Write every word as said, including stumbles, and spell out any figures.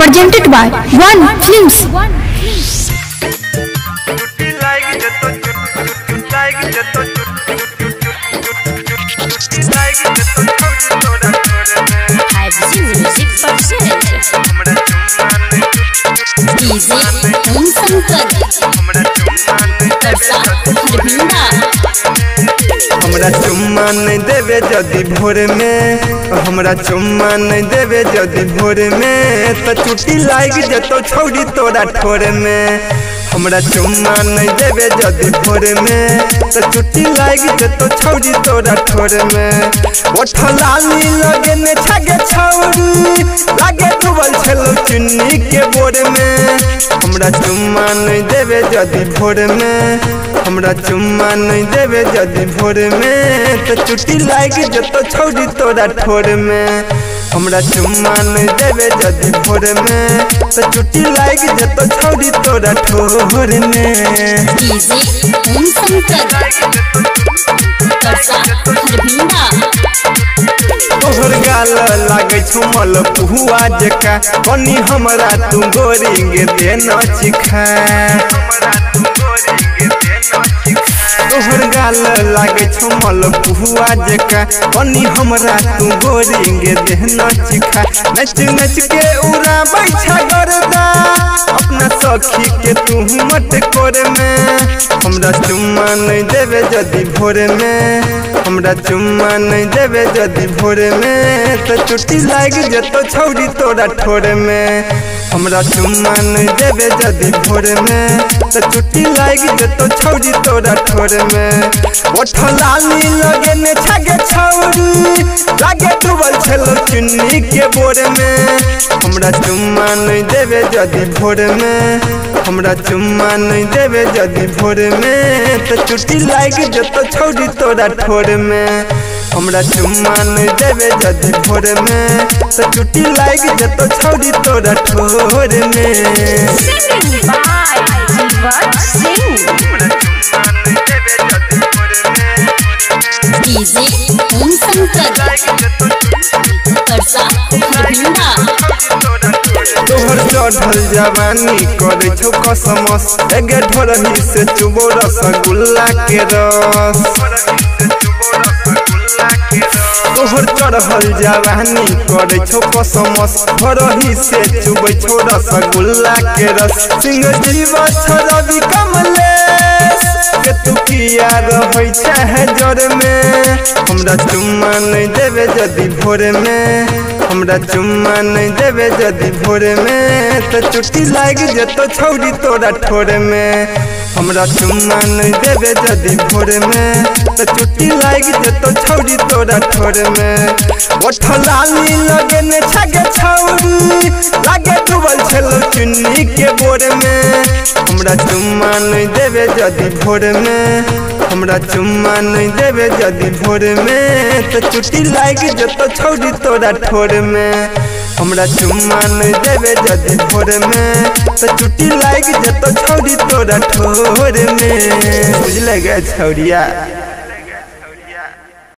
presented by One Films. हमरा चुम्मा नहीं देवे जदि भोर में, हमरा चुम्मा नहीं देवे जदि भोर में तो चुटी लाग जतो छौड़ी तोरा ठोर में। हमरा चुम्मा नहीं देवे जदि भोर में तो चुटी लाग जतो छौड़ी तोरा ठोर में। ओठ लाली लगे ने छगे छौड़ी लागे डूबल छलो चुन्नी के बोर में। हमरा चुम्मा नहीं देवे जदि भोर में, हमरा चुम्मा नहीं देवे जदि भोर में तो चुटी लाग जतो छौड़ी तोरा ठोर में। हमरा चुम्मा नहीं देवे जदि भोर में तो चुटी लाग जतो छौड़ी तोरा ठोर में। तोहर गाल लागे छुमल पुआ जका कनी हमरा तू गोरिंग देना चिखा। तोहर गाल लागे छुमल पुआ जका कनी हमरा तू गोरिंग देना चिखा। नच नच के उड़ा बैठा गर्दा अपना सखी के तू मत कोर में। हमरा चुम्मा नहीं देवे जदि भोर में, हमरा चुम्मा नहीं देवे जदि भोर में तो चुटी लाग जतो छौड़ी तोरा ठोर में। हमरा चुम्मा नहीं देवे जदि भोर में तो चुटी लाग जतो छौड़ी तोरा ठोर में। ओठ लाली लगे ने छगे छौड़ी लागे डूबल छलो चुन्नी के बोर में। हमरा चुम्मा नहीं देवे जदि भोर में, हमरा चुम्मा नहीं देवे जदि भोर में तो चुटी लाग जतो छौड़ी तोरा ठोर में। हमरा चुम्मा नहीं देवे जदि भोर में तो चुटी लाग जतो छौड़ी तोरा ठोर में। तोहर चढ़ल जवानी करे छो कसमस एगे ढोरही से चुबो रसगुल्ला के रस। तोहर चढ़ल जवानी करे छो कसमस ढोरही से चुबे छो रसगुल्ला के रस। सिंह जीव छोरबी कमलेश के तू किया रहै छै जर में। हमरा चुम्मा नहीं देवे जदि भोर में, हमरा चुम्मा नहीं देवे जदि भोर में तो चुटी लाग जतो छौड़ी तोरा ठोर में। हमरा चुम्मा नहीं देवे जदि भोर में तो चुटी लाग जतो छौड़ी तोरा ठोर में। ओठ लाली लगे ने छगे छौड़ी लागे डूबल छलो चुन्नी के बोर में। हमरा चुम्मा नहीं देवे जदि भोर में, हमरा चुम्मा नहीं देवे जदि भोर में तो चुटी लाग जतो छौड़ी तोरा ठोर में। हमरा चुम्मा नहीं देवे जदि भोर में तो चुटी लाग जतो छौड़ी तोरा ठोर में। बुझले गे छौड़िया।